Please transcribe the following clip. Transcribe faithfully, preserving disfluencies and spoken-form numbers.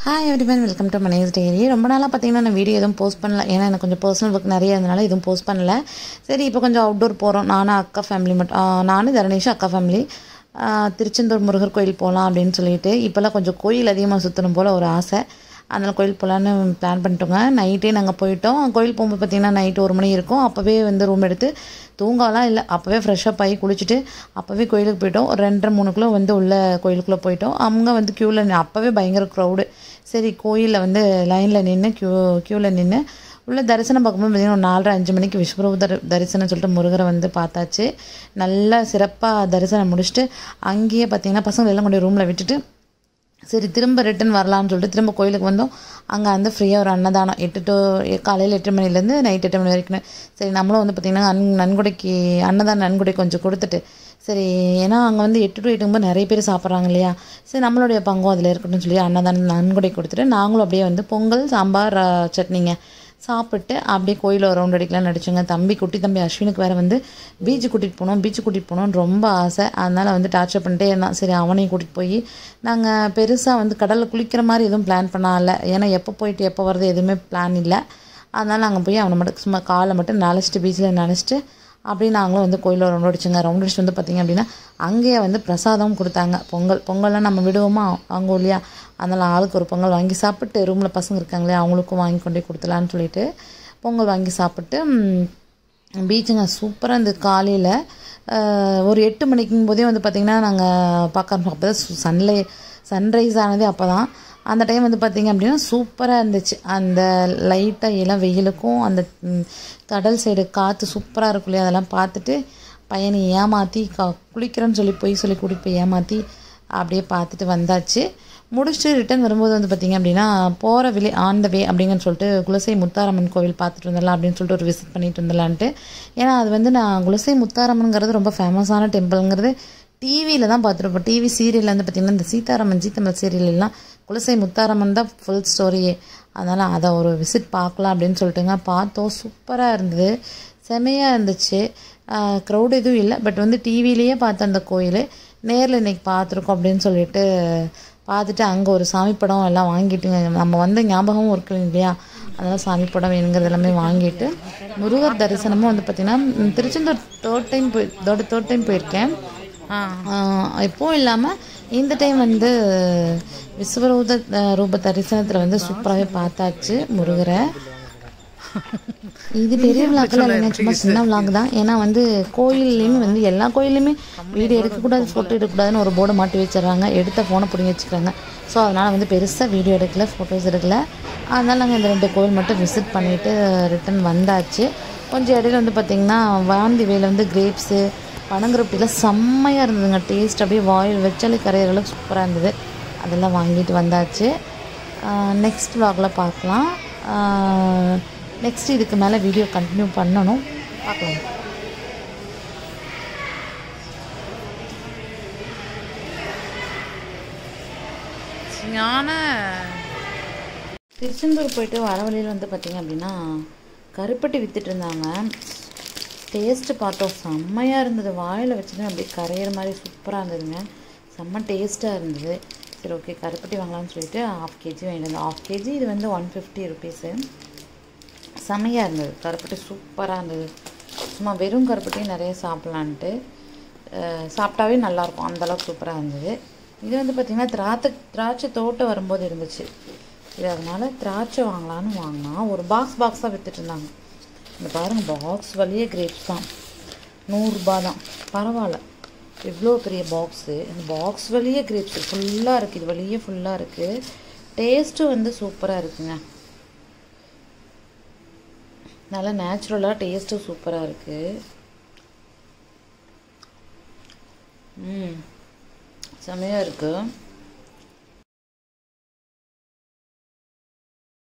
Hi everyone, welcome to Mani's diary. ரொம்ப நாளாக பார்த்தீங்கன்னா நான் வீடியோ எதுவும் போஸ்ட் பண்ணல. ஏன்னா எனக்கு கொஞ்சம் பர்சனல் ஒர்க் நிறைய இருந்தனால எதுவும் போஸ்ட் பண்ணல. சரி, இப்போ கொஞ்சம் அவுட்டோர் போகிறோம். நானும் அக்கா ஃபேமிலி மட்டும் நானும் தரணேஷும் அக்கா ஃபேமிலி திருச்செந்தூர் முருகர் கோயில் போகலாம் அப்படின்னு சொல்லிட்டு இப்போல்லாம் கொஞ்சம் கோயில் அதிகமாக சுற்றணும் போல் ஒரு ஆசை. அதனால் கோயில் போகலான்னு பிளான் பண்ணிட்டோங்க. நைட்டே நாங்கள் போயிட்டோம். கோயில் போகும்போது பார்த்திங்கன்னா நைட்டு ஒரு மணி இருக்கும். அப்போவே வந்து ரூம் எடுத்து தூங்கலாம் இல்லை, அப்போவே ஃப்ரெஷ்ஷப் ஆகி குளிச்சுட்டு அப்போவே கோயிலுக்கு போயிட்டோம். ஒரு ரெண்டரை மூணுக்குள்ளே வந்து உள்ளே கோயிலுக்குள்ளே போயிட்டோம். அவங்க வந்து க்யூவில் அப்போவே பயங்கர க்ரௌடு. சரி, கோயிலில் வந்து லைனில் நின்று க்யூ க்யூவில் நின்று உள்ள தரிசனம் பார்க்கும்போது பார்த்திங்கன்னா ஒரு நாலரை அஞ்சு மணிக்கு விஸ்வரூப தரி தரிசனம் சொல்லிட்டு முருகரை வந்து பார்த்தாச்சு. நல்லா சிறப்பாக தரிசனம் முடிச்சுட்டு அங்கேயே பார்த்திங்கன்னா பசங்களை எல்லாம் கொண்டு ரூமில் விட்டுட்டு சரி திரும்ப ரிட்டன் வரலான்னு சொல்லிட்டு திரும்ப கோயிலுக்கு வந்தோம். அங்கே வந்து ஃப்ரீயாக ஒரு அன்னதானம் எட்டு டு காலையில் எட்டு மணிலேருந்து நைட் எட்டு மணி வரைக்கும். சரி, நம்மளும் வந்து பார்த்திங்கன்னா நன் நன்கொடைக்கு அன்னதான நன்கொடை கொஞ்சம் கொடுத்துட்டு சரி, ஏன்னா அங்கே வந்து எட்டு டு எட்டுங்கும்போது நிறைய பேர் சாப்பிட்றாங்க இல்லையா, சரி நம்மளுடைய பங்கும் அதில் இருக்கணும்னு சொல்லி அன்னதான நன்கொடை கொடுத்துட்டு நாங்களும் அப்படியே வந்து பொங்கல் சாம்பார் சட்னிங்க சாப்பிட்டு அப்படியே கோயிலில் ஒரு ரவுண்ட் அடிக்கலாம் நடிச்சோங்க. தம்பி குட்டி தம்பி அஸ்வினுக்கு வேறு வந்து பீச்சு கூட்டிகிட்டு போனோம் பீச்சு கூட்டிகிட்டு போகணுன்னு ரொம்ப ஆசை. அதனால் வந்து டார்ச்சர் பண்ணிட்டே இருந்தான். சரி, அவனையும் கூட்டிகிட்டு போய் நாங்கள் பெருசாக வந்து கடலில் குளிக்கிற மாதிரி எதுவும் பிளான் பண்ணால, ஏன்னா எப்போ போயிட்டு எப்போ வர்றது எதுவுமே பிளான் இல்லை. அதனால் நாங்கள் போய் அவனை மட்டும் சும்மா காலை மட்டும் நினச்சிட்டு பீச்சில் நினச்சிட்டு அப்படியே நாங்களும் வந்து கோயிலில் ரவுண்ட் அடிச்சுங்க. ரவுண்ட் அடிச்சு வந்து பார்த்திங்க அப்படின்னா அங்கேயே வந்து பிரசாதம் கொடுத்தாங்க. பொங்கல் பொங்கல்லாம் நம்ம விடுவோமா அங்கே இல்லையா, அதனால் ஆளுக்கு ஒரு பொங்கல் வாங்கி சாப்பிட்டு ரூமில் பசங்க இருக்காங்களே அவங்களுக்கும் வாங்கி கொண்டே கொடுத்துலான்னு சொல்லிட்டு பொங்கல் வாங்கி சாப்பிட்டு பீச்சுங்க சூப்பராக இருந்தது. காலையில் ஒரு எட்டு மணிக்கும் போதே வந்து பார்த்திங்கன்னா நாங்கள் பார்க்க அப்போ தான் சன்லை சன்ரைஸ் ஆனதே அப்போ தான். அந்த டைம் வந்து பார்த்திங்க அப்படின்னா சூப்பராக இருந்துச்சு. அந்த லைட்டாக இளம் வெயிலுக்கும் அந்த கடல் சைடு காற்று சூப்பராக இருக்கும் இல்லையா, அதெல்லாம் பார்த்துட்டு பையனை ஏமாற்றி கா குளிக்கிறேன்னு சொல்லி போய் சொல்லி கூட்டிகிட்டு போய் ஏமாற்றி அப்படியே பார்த்துட்டு வந்தாச்சு. முடிச்சுட்டு ரிட்டன் வரும்போது வந்து பார்த்திங்க அப்படின்னா போகிற விலை ஆன் த வே அப்படிங்கன்னு சொல்லிட்டு குலசை முத்தாரம்மன் கோவில் பார்த்துட்டு வந்துடலாம் அப்படின்னு சொல்லிட்டு ஒரு விசிட் பண்ணிட்டு வந்துடலான்ட்டு. ஏன்னா அது வந்து நான் குலசை முத்தாரம்மனுங்கிறது ரொம்ப ஃபேமஸான டெம்பிள்ங்கிறது டிவியில் தான் பார்த்துருப்போம். டிவி சீரியலில் வந்து பார்த்திங்கன்னா இந்த சீதாராமன் ஜீத்தமிழ் சீரியல்லாம் குலசை முத்தாரம்மன் தான் ஃபுல் ஸ்டோரியே. அதனால் அதை ஒரு விசிட் பார்க்கலாம் அப்படின்னு சொல்லிட்டுங்க பார்த்தோம். சூப்பராக இருந்தது, செமையாக இருந்துச்சு. க்ரௌட் எதுவும் இல்லை, பட் வந்து டிவிலேயே பார்த்த அந்த கோயில் நேரில் இன்றைக்கி பார்த்துருக்கோம் அப்படின்னு சொல்லிட்டு பார்த்துட்டு அங்கே ஒரு சாமி படம் எல்லாம் வாங்கிட்டுங்க. நம்ம வந்து ஞாபகமும் இருக்கு இல்லையா, அதனால் சாமி படம் வேணுங்கிறது எல்லாமே வாங்கிட்டு முருகர் தரிசனமும் வந்து பார்த்திங்கன்னா திருச்செந்தூர் தேர்ட் டைம் போய் தோட தேர்ட் டைம் போயிருக்கேன். எப்போவும் இல்லாமல் இந்த டைம் வந்து விஸ்வரூப ரூப தரிசனத்தில் வந்து சூப்பராகவே பார்த்தாச்சு முருகரை. இது பெரிய விழாக்கள் இல்லைங்க, சும்மா சின்ன விழாக்கு தான். ஏன்னா வந்து கோயில்லையுமே வந்து எல்லா கோயில்லையுமே வீடியோ எடுக்கக்கூடாது ஃபோட்டோ எடுக்கக்கூடாதுன்னு ஒரு போர்டை மாட்டி வச்சிடறாங்க. எடுத்த ஃபோனை பிடிங்கி வச்சுக்கிறாங்க. ஸோ அதனால் வந்து பெருசாக வீடியோ எடுக்கல, ஃபோட்டோஸ் எடுக்கல. அதனால் நாங்கள் இந்த ரெண்டு கோயில் மட்டும் விசிட் பண்ணிவிட்டு ரிட்டன் வந்தாச்சு. கொஞ்சம் இடையில வந்து பார்த்திங்கன்னா வாந்தி வேலை வந்து கிரேப்ஸு பனங்கிரப்பிலாம் செம்மையாக இருந்ததுங்க. டேஸ்ட் அப்படியே வாயில் வச்சாலே கரையிற அளவுக்கு சூப்பராக இருந்தது. அதெல்லாம் வாங்கிட்டு வந்தாச்சு. நெக்ஸ்ட் விலாகில் பார்க்கலாம். நெக்ஸ்ட் இதுக்கு மேலே வீடியோ கண்டினியூ பண்ணணும், பார்க்கலாம். ஞான திருச்செந்தூர் போயிட்டு வர வழியில் வந்து பார்த்திங்க அப்படின்னா கருப்பட்டி விற்றுட்டு இருந்தாங்க. டேஸ்ட்டு பார்த்தோம், செம்மையாக இருந்தது. வாயில் வச்சுட்டு அப்படியே கரையிற மாதிரி சூப்பராக இருந்ததுங்க. செம்ம டேஸ்ட்டாக இருந்தது. சரி, ஓகே கருப்பட்டி வாங்கலாம்னு சொல்லிட்டு ஹாஃப் கேஜி வாங்கிட்டு வந்தோம். ஹாஃப் கேஜி இது வந்து ஒன் ஃபிஃப்டி ருபீஸு. செம்மையாக இருந்தது, கருப்பட்டி சூப்பராக இருந்தது. சும்மா வெறும் கருப்பட்டியும் நிறைய சாப்பிட்லான்ட்டு சாப்பிட்டாவே நல்லாயிருக்கும், அந்தளவுக்கு சூப்பராக இருந்தது. இது வந்து பார்த்திங்கன்னா திராட்சை திராட்சை தோட்டம் வரும்போது இருந்துச்சு இது, அதனால் திராட்சை வாங்கலான்னு வாங்கினா ஒரு பாக்ஸ் பாக்ஸாக விற்றுட்டு இருந்தாங்க. இந்த பாருங்கள், பாக்ஸ் வழியே கிரேப்ஸ் தான் நூறுரூபா தான். பரவாயில்ல, இவ்வளோ பெரிய பாக்ஸு. இந்த பாக்ஸ் வழியே கிரேப்ஸு ஃபுல்லாக இருக்குது. இது வழியே ஃபுல்லாக இருக்குது. டேஸ்ட்டும் வந்து சூப்பராக இருக்குங்க. நல்லா நேச்சுரலாக டேஸ்ட்டும் சூப்பராக இருக்குது. ம் செமையாக இருக்குது.